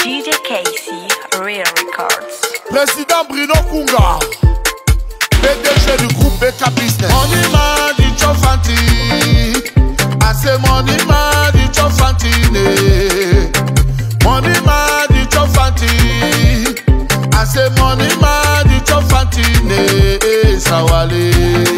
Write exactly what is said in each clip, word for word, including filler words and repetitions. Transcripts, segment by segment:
D J Casey, Real Records. Président Bruno Kunga, P D G du groupe B K Business. Money man di Chofanti, I say money man di Chofantine. Money man di Chofanti, I say money man di Chofantine. Sawale,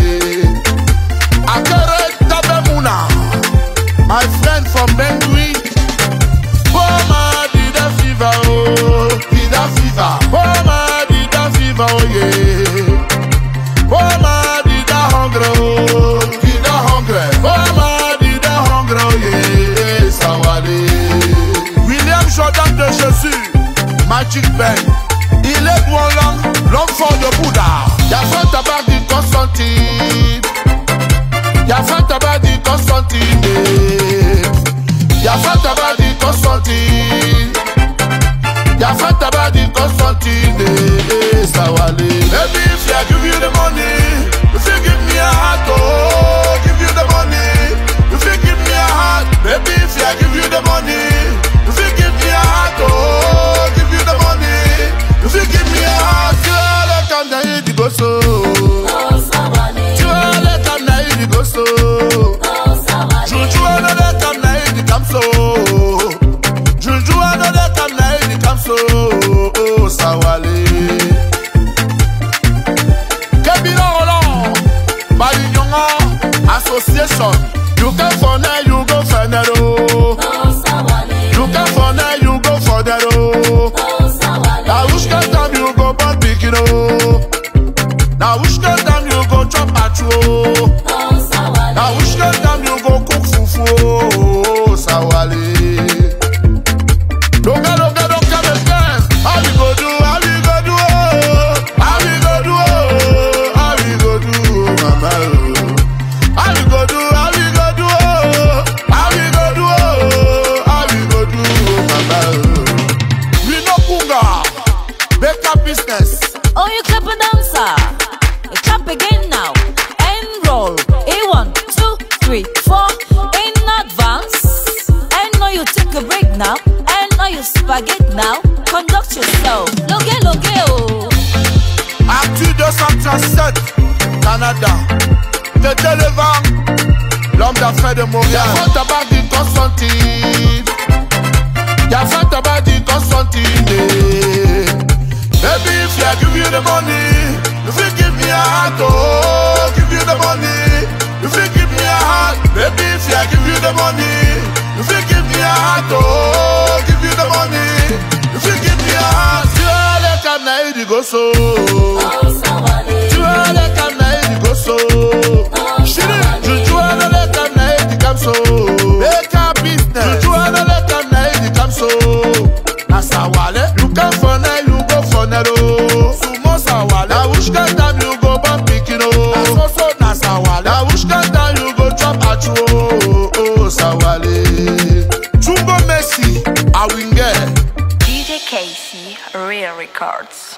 Akere Tabemuna, my friend from Bengui. Boma di da fever, oh, di da fever. Boma di da fever, oh yeah. Boma di da hungry, oh, di da hungry. Boma di da hungry, oh yeah. Sawale. William Jordan de Jésus, Magic Bang. Il est bon l'homme, l'homme fort de Bouddha. Y'a fait tabac di Constantine. Y'a fait tabac di Constantine. Y'a fait tabac di Constantine. Y'a fait tabac di Constantine. Sawale. Baby, if I give you the money, if you give me a heart, oh, give you the money. If you give me a heart, baby, if I give you the money, if you give me a heart, oh, give you the money. If you give me a heart, you let come down here to go so. You let come down here to go so. Juju let come down here to come so. Juju let come down here to come so. Oh, Sawale. Kebino Roland, Balignon Association. You can for now, you go for that. You can for now, you go for that. Now which time you go born picking up? Now which time you go chop at you? Now which time you go cook fufu? Sawale. Loga loga loga me friends. How we go do? How we go do? How we go do? How we go do, mama? How we go do? How we go do? How we go do? How we go do, mama? We no kunga. B K Business. Oh, you clap a dancer. You clap again now. And roll. A one, two, three, four. In advance. And now you take a break now. And now you spaghetti now. Conduct yourself. Logue, logue, oh. Actu deux cent trente-sept, Canada. De Télévan, l'homme d'affaires de Montréal. Y'a fait tabac di Constantine. Y'a fait tabac di Constantine. Baby, if I give you the money, if you give me a heart, oh, give you the money. If you give me a heart, baby, if I give you the money, if you give me a heart, oh, give you the money. If you give me a heart, tu as les canaux du gosso. Tu as les canaux du gosso. Chérie, je joue dans les canaux du Kamso. B K Business, je joue dans les canaux du Kamso. Sawale, you can for now, you go for now. Sumo Sawale, na which kind time you go born picking up? So so na Sawale, na which kind time you go chop at you? Oh, Sawale. Chumbo Messi, I win get. D J Casey, Real Records.